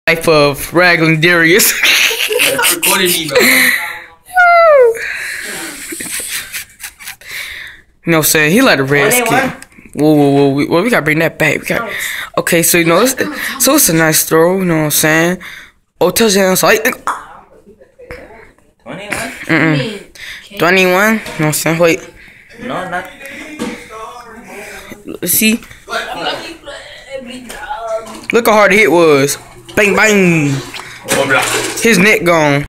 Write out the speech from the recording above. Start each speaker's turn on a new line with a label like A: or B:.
A: Life of Raglan Darius.
B: Recording me, bro.
A: You know what I'm saying? He like a red skin. Whoa. We gotta bring that back. Okay, so you know, it's a nice throw. You know what I'm saying? Oh, touchdown! So
B: 21?
A: 21. You know what I'm saying? Wait.
B: No, not.
A: Let's see. Look how hard the hit was. Bang bang. His neck gone.